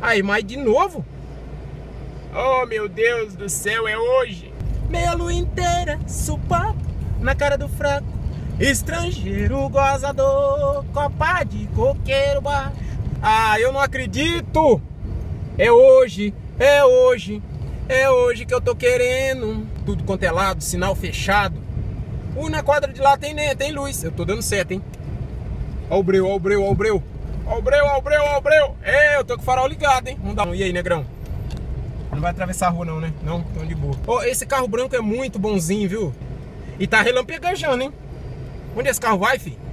Aí, mas de novo? Oh, meu Deus do céu, é hoje. Meia lua inteira, supapo na cara do fraco. Estrangeiro gozador, copa de coqueiro baixo. Ah, eu não acredito. É hoje, é hoje, é hoje que eu tô querendo. Tudo quanto é lado, sinal fechado. Na quadra de lá tem luz. Eu tô dando seta, hein? Ó o breu, ó o breu, ó o breu. Ó o breu, ó o breu, ó o breu. É, eu tô com o farol ligado, hein? Vamos dar um. E aí, negrão? Não vai atravessar a rua não, né? Não, tão de boa. Ó, esse carro branco é muito bonzinho, viu? E tá relampegajando, hein? Onde esse carro vai, fi?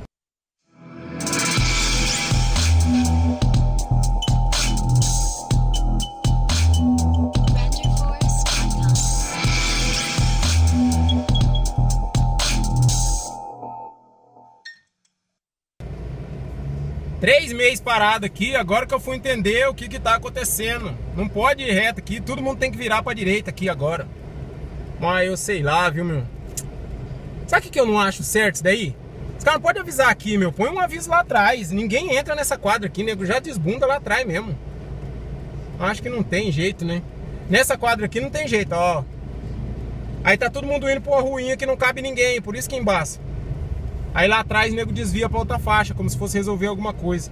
Três meses parado aqui, agora que eu fui entender o que tá acontecendo. Não pode ir reto aqui, todo mundo tem que virar pra direita aqui agora. Mas eu sei lá, viu, meu? Sabe o que eu não acho certo isso daí? Os caras não podem avisar aqui, meu. Põe um aviso lá atrás. Ninguém entra nessa quadra aqui, nego. Já desbunda lá atrás mesmo. Acho que não tem jeito, né? Nessa quadra aqui não tem jeito, ó. Aí tá todo mundo indo pra uma ruinha que não cabe ninguém, por isso que embaça. Aí lá atrás o nego desvia pra outra faixa, como se fosse resolver alguma coisa.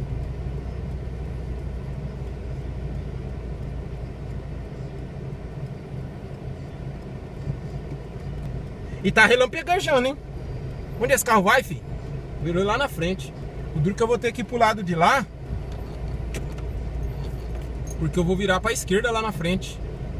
E tá relampegajando, hein? Onde esse carro vai, fi? Virou lá na frente. O duro que eu vou ter que ir pro lado de lá, porque eu vou virar pra esquerda lá na frente.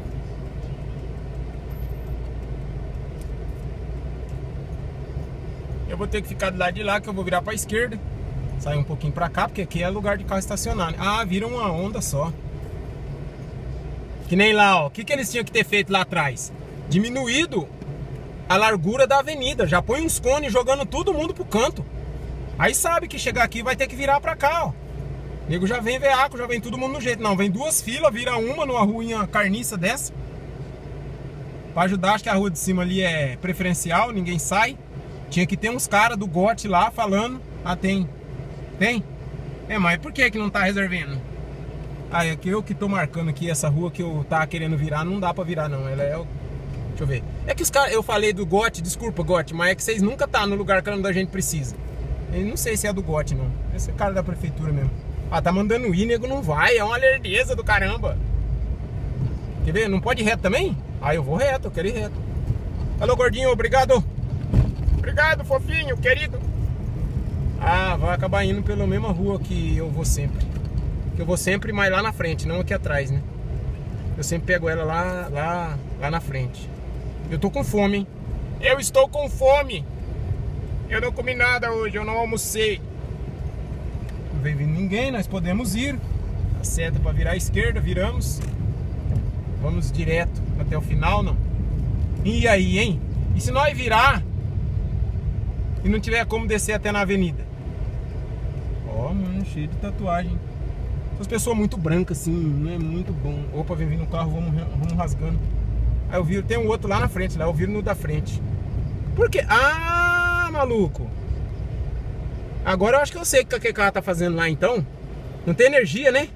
Eu vou ter que ficar do lado de lá, que eu vou virar pra esquerda. Sair um pouquinho pra cá, porque aqui é lugar de carro estacionar. Ah, vira uma onda só. Que nem lá, ó. O que eles tinham que ter feito lá atrás? Diminuído a largura da avenida. Já põe uns cones jogando todo mundo pro canto. Aí sabe que chegar aqui vai ter que virar pra cá, ó. O nego já vem veaco, já vem todo mundo no jeito. Não, vem duas filas, vira uma numa ruinha carniça dessa. Pra ajudar, acho que a rua de cima ali é preferencial, ninguém sai. Tinha que ter uns caras do GOT lá falando. Ah, tem. Tem? É, mas por que não tá reservando? Ah, é que eu que tô marcando aqui essa rua que eu tava querendo virar. Não dá pra virar não, ela é... Deixa eu ver. É que os caras... Eu falei do GOT, desculpa GOT, mas é que vocês nunca tá no lugar que a gente precisa. Eu não sei se é do GOT não. Esse é cara da prefeitura mesmo. Ah, tá mandando ir, nego não vai. É uma lerdeza do caramba. Quer ver? Não pode ir reto também? Ah, eu vou reto, eu quero ir reto. Alô, gordinho, obrigado. Obrigado, fofinho, querido. Ah, vai acabar indo pela mesma rua que eu vou sempre. Que eu vou sempre, mas lá na frente, não aqui atrás, né? Eu sempre pego ela lá na frente. Eu tô com fome, hein? Eu estou com fome. Eu não comi nada hoje, eu não almocei. Não vem vindo ninguém, nós podemos ir. A seta para virar à esquerda, viramos. Vamos direto até o final, não? E aí, hein? E se nós virar e não tiver como descer até na avenida? Ó, mano, cheio de tatuagem. Essas pessoas muito brancas assim, não é muito bom. Opa, vem vindo no carro, vamos rasgando. Aí eu viro, tem um outro lá na frente, lá eu viro no da frente. Por quê? Ah, maluco. Agora eu acho que eu sei o que aquele cara tá fazendo lá então. Não tem energia, né?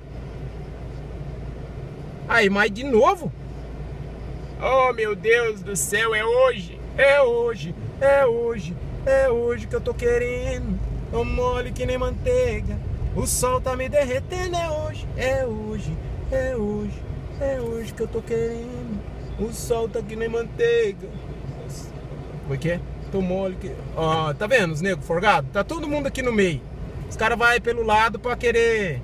Aí, mas de novo? Oh, meu Deus do céu, é hoje. É hoje, é hoje. É hoje que eu tô querendo. Tô mole que nem manteiga. O sol tá me derretendo. É hoje, é hoje, é hoje. É hoje que eu tô querendo. O sol tá que nem manteiga. Como é que é? Tô mole que... Ó, tá vendo os negros forgados? Tá todo mundo aqui no meio. Os caras vai pelo lado pra querer...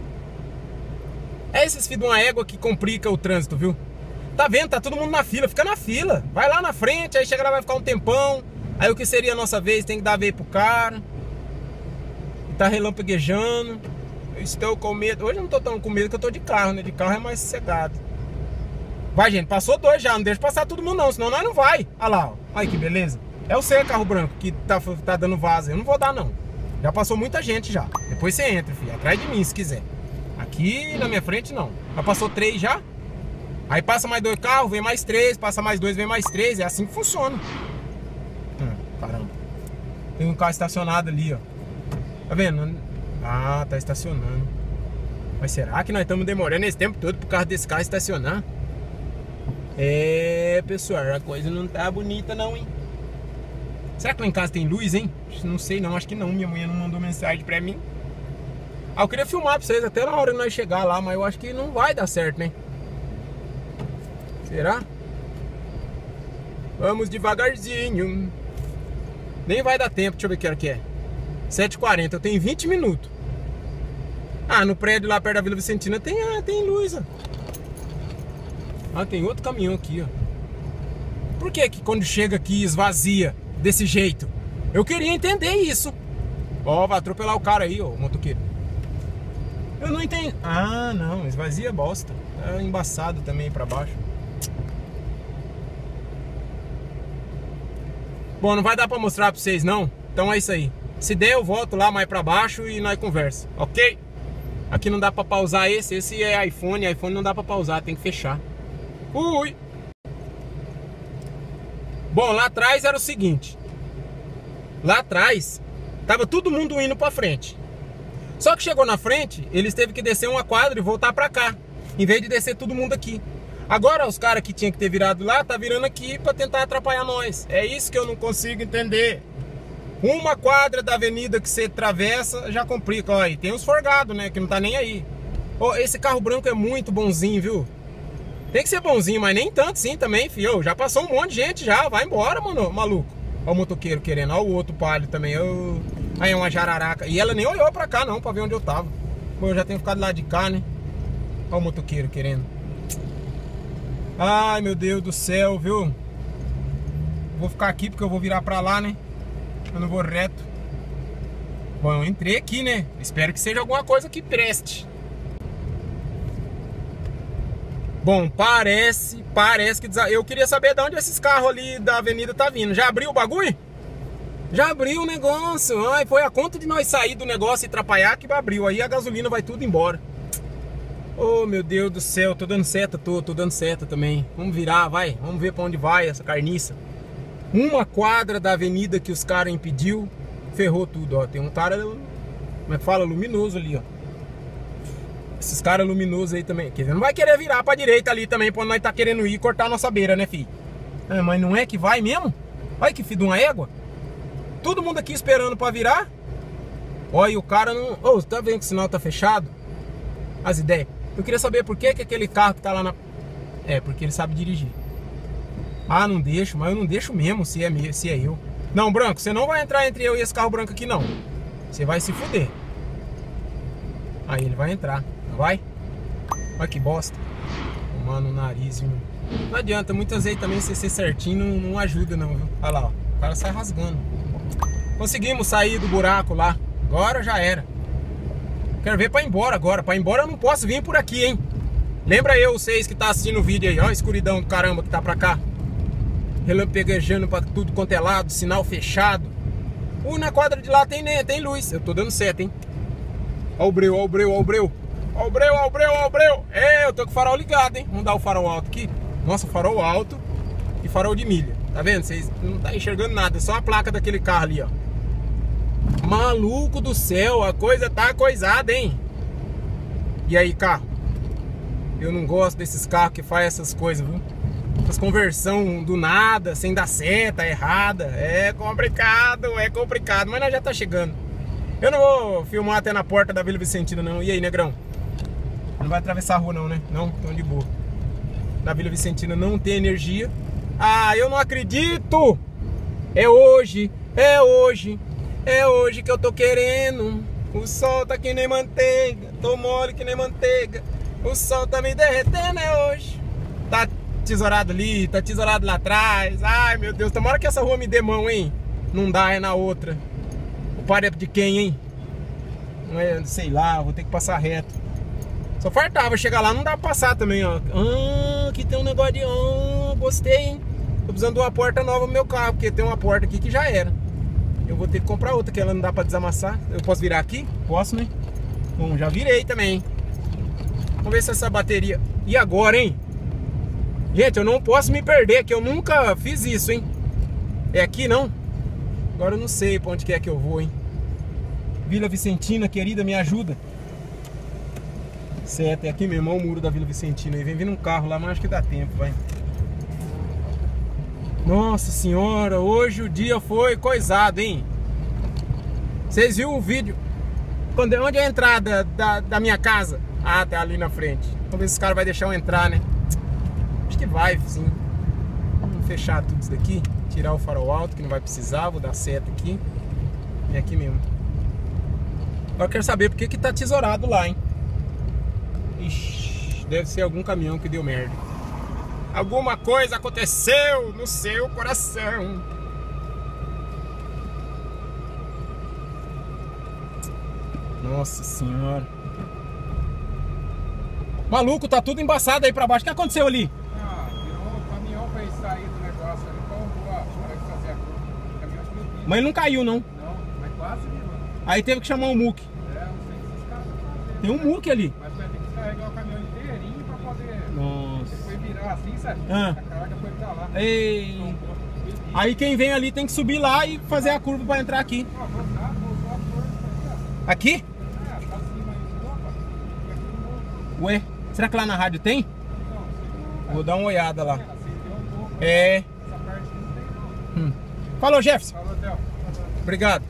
É esses filhos de uma égua que complica o trânsito, viu? Tá vendo? Tá todo mundo na fila. Fica na fila. Vai lá na frente, aí chega lá, vai ficar um tempão. Aí o que seria a nossa vez tem que dar veio pro cara. E tá relampaguejando. Eu estou com medo. Hoje eu não tô tão com medo que eu tô de carro, né? De carro é mais sossegado. Vai, gente. Passou dois já. Não deixa passar todo mundo não, senão nós não vai. Olha lá, ó. Olha que beleza. É o seu carro branco que tá dando vaza. Eu não vou dar, não. Já passou muita gente já. Depois você entra, filho. Atrás de mim, se quiser. Aqui na minha frente, não. Já passou 3 já. Aí passa mais 2 carros, vem mais 3. Passa mais 2, vem mais 3. É assim que funciona. Caramba. Tem um carro estacionado ali, ó. Tá vendo? Ah, tá estacionando. Mas será que nós estamos demorando esse tempo todo por causa desse carro estacionar? É, pessoal, a coisa não tá bonita não, hein? Será que lá em casa tem luz, hein? Não sei não, acho que não. Minha mulher não mandou mensagem pra mim. Ah, eu queria filmar pra vocês até na hora de nós chegar lá, mas eu acho que não vai dar certo, né? Será? Vamos devagarzinho. Nem vai dar tempo, deixa eu ver que hora que é. 7h40, eu tenho 20 minutos. Ah, no prédio lá perto da Vila Vicentina tem luz, ó. Ah, tem outro caminhão aqui, ó. Por que que quando chega aqui esvazia desse jeito? Eu queria entender isso. Ó, vai atropelar o cara aí, ó, o motoqueiro. Eu não entendo. Ah, não, esvazia bosta. É embaçado também pra baixo. Bom, não vai dar pra mostrar pra vocês não. Então é isso aí. Se der eu volto lá mais pra baixo e nós conversa, ok? Aqui não dá pra pausar esse é iPhone não dá pra pausar, tem que fechar. Ui! Bom, lá atrás era o seguinte. Lá atrás tava todo mundo indo pra frente. Só que chegou na frente, eles teve que descer uma quadra e voltar pra cá, em vez de descer todo mundo aqui. Agora os caras que tinham que ter virado lá, tá virando aqui pra tentar atrapalhar nós. É isso que eu não consigo entender. Uma quadra da avenida que você atravessa já complica. Olha aí, tem os forgados, né, que não tá nem aí. Oh, esse carro branco é muito bonzinho, viu? Tem que ser bonzinho, mas nem tanto sim também, fio. Já passou um monte de gente já, vai embora, mano, maluco. Ó o motoqueiro querendo, ó o outro palio também. Aí é uma jararaca. E ela nem olhou pra cá não, pra ver onde eu tava. Bom, eu já tenho ficado lá de cá, né? Ó o motoqueiro querendo. Ai, meu Deus do céu, viu? Vou ficar aqui porque eu vou virar pra lá, né? Eu não vou reto. Bom, eu entrei aqui, né? Espero que seja alguma coisa que preste. Bom, parece que... Eu queria saber de onde esses carros ali da avenida tá vindo. Já abriu o bagulho? Já abriu o negócio. Ai, foi a conta de nós sair do negócio e atrapalhar que abriu. Aí a gasolina vai tudo embora. Oh, meu Deus do céu. Tô dando seta, tô dando seta também. Vamos virar, vai. Vamos ver pra onde vai essa carniça. Uma quadra da avenida que os caras impediu, ferrou tudo, ó. Tem um cara, como é que fala, luminoso ali, ó. Esses caras luminosos aí também. Quer dizer, não vai querer virar pra direita ali também, quando nós tá querendo ir cortar a nossa beira, né, filho? É, mas não é que vai mesmo? Olha que filho de uma égua. Todo mundo aqui esperando pra virar. Olha, o cara não... Ô, você tá vendo que o sinal tá fechado? As ideias. Eu queria saber por que aquele carro que tá lá na... É, porque ele sabe dirigir. Ah, não deixo, mas eu não deixo mesmo se é eu. Não, branco, você não vai entrar entre eu e esse carro branco aqui, não. Você vai se fuder. Aí ele vai entrar, não vai? Olha que bosta. Mano, o nariz, viu? Não adianta, muitas vezes também você ser certinho não ajuda não, viu? Olha lá, ó. O cara sai rasgando. Conseguimos sair do buraco lá. Agora já era. Quero ver pra ir embora agora. Pra ir embora eu não posso vir por aqui, hein? Lembra eu, vocês que tá assistindo o vídeo aí, ó, a escuridão do caramba que tá pra cá. Relampegejando pra tudo quanto é lado, sinal fechado. Na quadra de lá tem luz. Eu tô dando seta, hein? Ó o breu, ó o breu, ó o breu. Ó o breu, ó o breu, ó o breu. É, eu tô com o farol ligado, hein? Vamos dar o farol alto aqui. Nossa, farol alto e farol de milha. Tá vendo? Vocês não tá enxergando nada. É só a placa daquele carro ali, ó. Maluco do céu, a coisa tá coisada, hein? E aí, carro? Eu não gosto desses carros que fazem essas coisas, viu? Essas conversão do nada, sem dar seta, errada. É complicado, mas nós já tá chegando. Eu não vou filmar até na porta da Vila Vicentina, não. E aí, negrão? Não vai atravessar a rua, não, né? Não, então de boa. Na Vila Vicentina não tem energia. Ah, eu não acredito! É hoje, é hoje, é hoje que eu tô querendo. O sol tá que nem manteiga, tô mole que nem manteiga. O sol tá me derretendo, é hoje. Tá tesourado ali, tá tesourado lá atrás. Ai, meu Deus, tomara que essa rua me dê mão, hein? Não dá, é na outra. O par é de quem, hein? Não é, sei lá, vou ter que passar reto. Só fartava chegar lá, não dá pra passar também, ó. Ah, aqui tem um negócio de... Ah, gostei, hein? Tô precisando de uma porta nova no meu carro, porque tem uma porta aqui que já era. Eu vou ter que comprar outra, que ela não dá pra desamassar. Eu posso virar aqui? Posso, né? Bom, já virei também. Vamos ver se essa bateria... E agora, hein? Gente, eu não posso me perder, que eu nunca fiz isso, hein? É aqui, não? Agora eu não sei pra onde que é que eu vou, hein? Vila Vicentina, querida, me ajuda. Certo, é aqui mesmo, olha o muro da Vila Vicentina aí. Vem vindo um carro lá, mas acho que dá tempo, vai. Nossa senhora, hoje o dia foi coisado, hein? Vocês viram o vídeo? Onde é a entrada da minha casa? Ah, tá ali na frente. Vamos ver se os caras vão deixar eu entrar, né? Acho que vai, sim. Vamos fechar tudo isso daqui. Tirar o farol alto, que não vai precisar. Vou dar seta aqui. É aqui mesmo. Agora eu quero saber por que tá tesourado lá, hein? Ixi, deve ser algum caminhão que deu merda. Alguma coisa aconteceu no seu coração. Nossa senhora. Maluco, tá tudo embaçado aí pra baixo. O que aconteceu ali? Ah, virou o caminhão pra sair do negócio ali. Então, hora que fazer a curva. O caminhão subiu. Mas ele não caiu, não. Não, mas quase virou. Aí teve que chamar um muque. É, não sei se esses caras vão fazer. Tem um muque ali. Mas vai ter que descarregar o caminhão inteirinho pra poder. Nossa. Depois virar assim, sabe? Ah. A carga foi pra lá. Ei. Aí quem vem ali tem que subir lá e fazer a curva pra entrar aqui. Ó, voltou a curva Aqui? aqui, ó. É, pra cima aí. Opa. E aqui no outro. Ué, será que lá na rádio tem? Não, sei Vou dar uma olhada lá. acendeu um pouco. É. Essa parte não tem, não. Falou, Jefferson. Falou, Theo. Obrigado.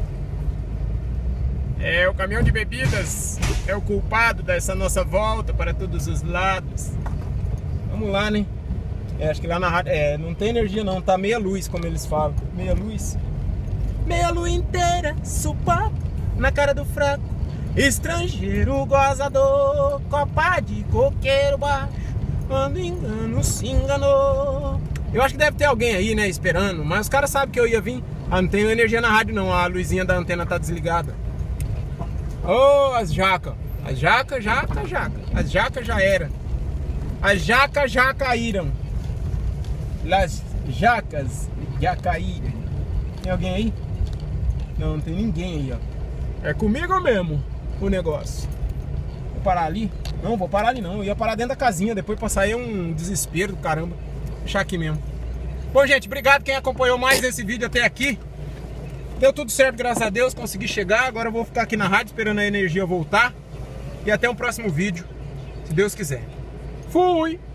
É, o caminhão de bebidas é o culpado dessa nossa volta para todos os lados. Vamos lá, né? É, acho que lá na rádio... É, não tem energia não, tá meia luz, como eles falam. Meia luz. Meia lua inteira, supapo na cara do fraco. Estrangeiro gozador, copa de coqueiro baixo. Quando engano se enganou. Eu acho que deve ter alguém aí, né, esperando. Mas os caras sabem que eu ia vir. Ah, não tem energia na rádio não, a luzinha da antena tá desligada. Oh, as jacas. As jacas, jaca. As jacas já era. As jacas já caíram. As jacas já caíram. Tem alguém aí? Não, não tem ninguém aí, ó. É comigo mesmo o negócio. Vou parar ali? Não, vou parar ali não. Eu ia parar dentro da casinha. Depois pra sair é um desespero do caramba. Deixar aqui mesmo. Bom, gente, obrigado quem acompanhou mais esse vídeo até aqui. Deu tudo certo, graças a Deus. Consegui chegar. Agora eu vou ficar aqui na rádio esperando a energia voltar. E até o próximo vídeo, se Deus quiser. Fui!